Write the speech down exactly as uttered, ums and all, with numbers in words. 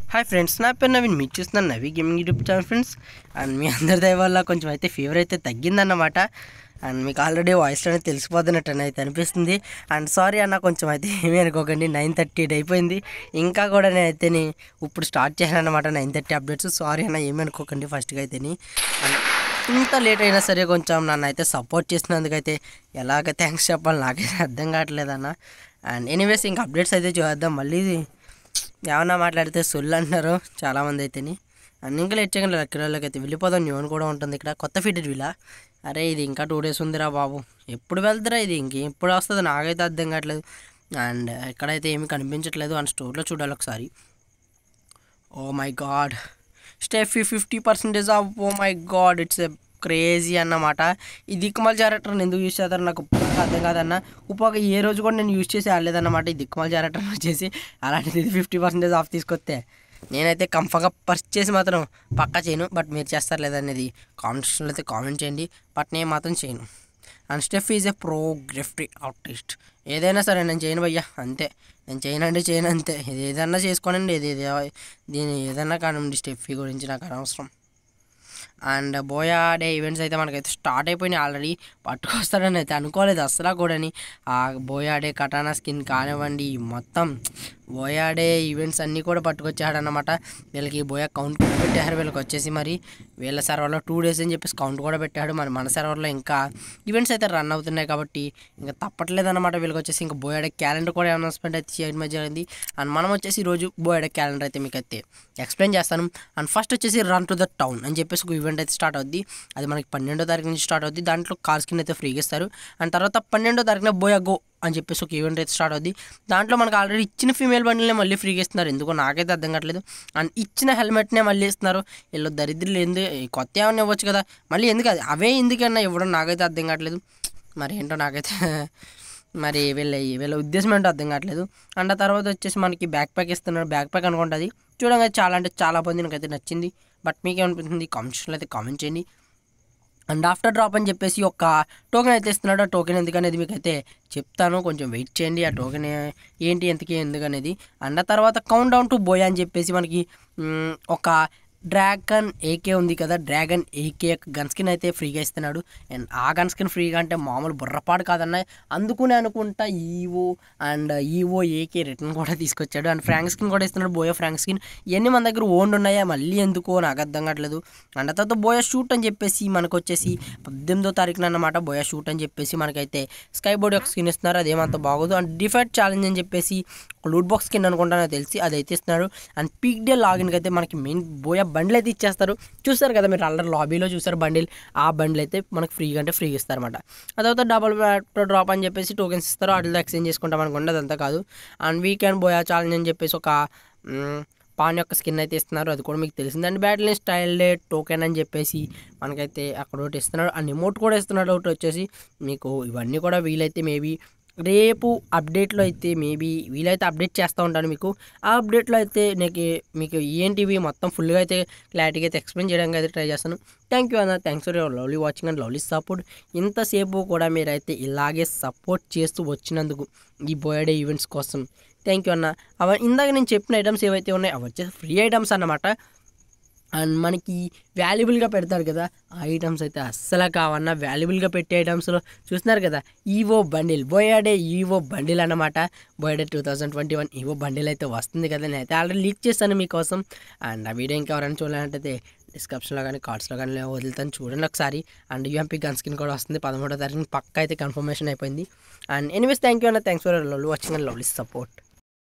Hi friends, నా పేరు నవీన్. మీరు చూస్తున్న Navi gaming YouTube channel friends. And మీ అందరి దయ వల్ల కొంచెం అయితే ఫీవర్ అయితే తగ్గిందన్నమాట. అండ్ మీకు ఆల్రెడీ వాయిస్లోనే తెలిసిపోతున్నట్టు అయితే అనిపిస్తుంది. అండ్ సారీ అన్న, కొంచెం అయితే ఏమీ అనుకోకండి. నైన్ థర్టీ ఎయిట్ అయిపోయింది, ఇంకా కూడా నేనైతే ఇప్పుడు స్టార్ట్ చేశానమాట నైన్ థర్టీ అప్డేట్స్. సారీ అన్న, ఏమీ అనుకోకండి ఫస్ట్గా అయితే. అండ్ ఇంత లేట్ అయినా సరే కొంచెం నన్ను అయితే సపోర్ట్ చేసినందుకైతే ఎలాగ థ్యాంక్స్ చెప్పాలి నాకైతే అర్థం కావట్లేదన్న. అండ్ ఎనీవేస్ ఇంకా అప్డేట్స్ అయితే చూద్దాం. మళ్ళీ ఏమన్నా మాట్లాడితే సొల్లు అంటున్నారు చాలామంది అయితేని. అండ్ ఇంకా లేట్ చేయగల లక్కీలకి అయితే వెళ్ళిపోదాం. న్యూన్ కూడా ఉంటుంది ఇక్కడ, కొత్త ఫిటెడ్ వీలా. అరే ఇది ఇంకా టూ డేస్ ఉందిరా బాబు, ఎప్పుడు వెళ్తారా ఇది, ఇంక ఎప్పుడు వస్తుంది నాకైతే అర్థం కావట్లేదు. అండ్ ఎక్కడైతే ఏమీ కనిపించట్లేదు. అండ్ స్టోర్లో చూడాలి ఒకసారి. Oh my god, Steffie fifty percentage off, oh my god, it's a crazy అన్నమాట. ఈ దిక్కుమాల క్యారెక్టర్ని ఎందుకు యూజ్ చేస్తారో నాకు అర్థం కాదన్న. ఉపాక ఏ రోజు కూడా నేను యూజ్ చేసి ఆడలేదన్నమాట ఈ దిక్కుమాల క్యారెక్టర్ వచ్చేసి. అలాంటిది ఫిఫ్టీ పర్సెంటేజ్ ఆఫ్ తీసుకొస్తే నేనైతే కంఫర్ట్గా పర్చేస్ చేసి మాత్రం పక్కా చేయను. బట్ మీరు చేస్తారు లేదనేది కామెంట్స్లో అయితే కామెంట్ చేయండి. బట్ నేను మాత్రం చేయను. And Steph is a pro graffiti artist. ఏదైనా సరే నేను చేయను భయ్యా, అంతే. నేను చేయనండి చేయను అంతే. ఇది ఏదన్నా చేసుకోనండి, ఇది దీని ఏదన్నా కానివ్వండి, స్టెఫీ గురించి నాకు అనవసరం. అండ్ బోయా డే ఈవెంట్స్ అయితే మనకైతే స్టార్ట్ అయిపోయినాయి ఆల్రెడీ. పట్టుకొస్తాడని అయితే అనుకోలేదు అసలు కూడాని. ఆ బోయా డే కటానా స్కిన్ కానివ్వండి, మొత్తం బోయా డే ఈవెంట్స్ అన్నీ కూడా పట్టుకొచ్చాడనమాట. వీళ్ళకి బోయా కౌంట్ పెట్టారు వీళ్ళకి వచ్చేసి. మరి వీళ్ళ సర్వర్లో టూ డేస్ అని చెప్పేసి కౌంట్ కూడా పెట్టాడు. మరి మన సర్వర్లో ఇంకా ఈవెంట్స్ అయితే రన్ అవుతున్నాయి కాబట్టి ఇంకా తప్పట్లేదు అనమాట వీళ్ళకి వచ్చేసి. ఇంకా బోయా డే క్యాలెండర్ కూడా అనౌన్స్మెంట్ అయితే చేయడం జరిగింది. అండ్ మనం వచ్చేసి ఈరోజు బోయా డే క్యాలెండర్ అయితే మీకు అయితే ఎక్స్ప్లెయిన్ చేస్తాను. అండ్ ఫస్ట్ వచ్చేసి రన్ టు ద టౌన్ అని చెప్పేసి ఒక ఈవెంట్ అయితే స్టార్ట్ అవుద్ది. అది మనకి పన్నెండో తారీఖు నుంచి స్టార్ట్ అవుద్ది. దాంట్లో కార్ స్కిన్ అయితే ఫ్రీగా ఇస్తారు. అండ్ తర్వాత పన్నెండో తారీఖున బోయా గో అని చెప్పేసి ఒక ఈవెంట్ అయితే స్టార్ట్ అవుద్ది. దాంట్లో మనకు ఆల్రెడీ ఇచ్చిన ఫీమేల్ బండిల్నే మళ్ళీ ఫ్రీగా ఇస్తున్నారు. ఎందుకో నాకైతే అర్థం కావట్లేదు. అండ్ ఇచ్చిన హెల్మెట్నే మళ్ళీ ఇస్తున్నారు. వీళ్ళు దరిద్రులు ఎందుకు కొత్త ఏమైనా ఇవ్వచ్చు కదా, మళ్ళీ ఎందుకు అది అవే ఎందుకన్నా ఇవ్వడం నాకైతే అర్థం కావట్లేదు. మరి ఏంటో నాకైతే మరి వీళ్ళ వీళ్ళ ఉద్దేశం ఏంటో అర్థం కావట్లేదు. అండ్ ఆ తర్వాత వచ్చేసి మనకి బ్యాక్ ప్యాక్ ఇస్తున్నారు. బ్యాక్ ప్యాక్ అనుకుంటుంది చూడంగా చాలా అంటే చాలా మంది నాకైతే నచ్చింది. బట్ మీకేమనిపిస్తుంది కామెంట్స్లో అయితే కామెంట్ చేయండి. అండ్ ఆఫ్టర్ డ్రాప్ అని చెప్పేసి ఒక టోకెన్ అయితే ఇస్తున్నాడు. ఆ టోకెన్ ఎందుకనేది మీకు అయితే చెప్తాను, కొంచెం వెయిట్ చేయండి. ఆ టోకెన్ ఏంటి ఎంతకి ఎందుకనేది. అండ్ ఆ తర్వాత కౌంట్ డౌన్ టు బోయా అని చెప్పేసి మనకి ఒక డ్రాగన్ ఏకే ఉంది కదా, డ్రాగన్ ఏకే గన్ స్కిన్ అయితే ఫ్రీగా ఇస్తున్నాడు. అండ్ ఆ గన్ స్కిన్ ఫ్రీగా అంటే మామూలు బుర్రపాటు కాదన్న. అందుకునే అనుకుంటా evo and evo AK return కూడా తీసుకొచ్చాడు. అండ్ ఫ్రాంక్ స్కిన్ కూడా ఇస్తున్నాడు, బోయా ఫ్రాంక్ స్కిన్. ఇవన్నీ మన దగ్గర ఓన్డ్ ఉన్నాయా, మళ్ళీ ఎందుకో నాకు అర్థం కావట్లేదు. అండ్ తర్వాత బోయా షూట్ అని చెప్పేసి మనకు వచ్చేసి పద్దెనిమిదో తారీఖున అన్నమాట బోయా షూట్ అని చెప్పేసి మనకైతే స్కై బోర్డ్ యొక్క స్కిన్ ఇస్తున్నారు. అదేమంత బాగోదు. అండ్ డిఫైట్ ఛాలెంజ్ అని చెప్పేసి లూట్ బాక్స్ స్కిన్ అనుకుంటానో తెలిసి అది అయితే ఇస్తున్నాడు. అండ్ పీక్ డే లాగిన్కి అయితే మనకి మెయిన్ బోయా బండిల్ అయితే ఇచ్చేస్తారు. చూస్తారు కదా మీరు ఆల్రెడీ లాబీలో చూస్తారు బండిల్. ఆ బండిల్ అయితే మనకు ఫ్రీగా అంటే ఫ్రీగా ఇస్తారన్నమాట. ఆ తర్వాత డబల్ డ్రాప్ అని చెప్పేసి టోకెన్స్ ఇస్తారు. వాటితో ఎక్స్చేంజ్ చేసుకుంటాం అనుకోండి, అదంతా కాదు. అండ్ వీకెండ్ బోయా ఛాలెంజ్ అని చెప్పేసి ఒక పాన్ యొక్క స్కిన్ అయితే ఇస్తున్నారు, అది కూడా మీకు తెలిసింది. And battle style day token అని చెప్పేసి మనకైతే అక్కడ ఒకటి ఇస్తున్నాడు. అండ్ ఎమోట్ కూడా ఇస్తున్నాడు ఒకటి వచ్చేసి మీకు. ఇవన్నీ కూడా వీలైతే మేబీ రేపు అప్డేట్లో అయితే మేబీ వీలైతే అప్డేట్ చేస్తూ ఉంటాను మీకు. ఆ అప్డేట్లో అయితే నాకు మీకు ఏంటివి మొత్తం ఫుల్గా అయితే క్లారిటీగా అయితే ఎక్స్ప్లెయిన్ చేయడానికి అయితే ట్రై చేస్తాను. థ్యాంక్ యూ అన్న, thanks for your lovely watching and lovely support. ఇంతసేపు కూడా మీరైతే ఇలాగే సపోర్ట్ చేస్తూ వచ్చినందుకు ఈ బోయా ఈవెంట్స్ కోసం థ్యాంక్ యూ అన్న. అవ ఇందాక నేను చెప్పిన ఐటమ్స్ ఏవైతే ఉన్నాయో అవి వచ్చేసి ఫ్రీ ఐటమ్స్ అన్నమాట. అండ్ మనకి వాల్యుబుల్గా పెడతారు కదా, ఆ ఐటమ్స్ అయితే అస్సలు కావన్నా. వాల్యుబుల్గా పెట్టే ఐటమ్స్లో చూస్తున్నారు కదా, evo bundle, Booyah day evo bundle అన్నమాట. Booyah day two thousand twenty one evo bundle అయితే వస్తుంది కదా, నేనైతే ఆల్రెడీ లీక్ చేస్తాను మీకోసం. అండ్ ఆ వీడియో ఇంకా ఎవరైనా చూడాలంటే డిస్క్రిప్షన్లో కానీ కార్డ్స్లో కానీ వదులుతాను, చూడండి ఒకసారి. అండ్ యూఎంపీ గన్ స్కిన్ కూడా వస్తుంది పదమూడో తారీఖున పక్క అయితే కన్ఫర్మేషన్ అయిపోయింది. అండ్ ఎనీవేస్ థ్యాంక్ యూ అన్న, thanks for lovely watching and lovely support.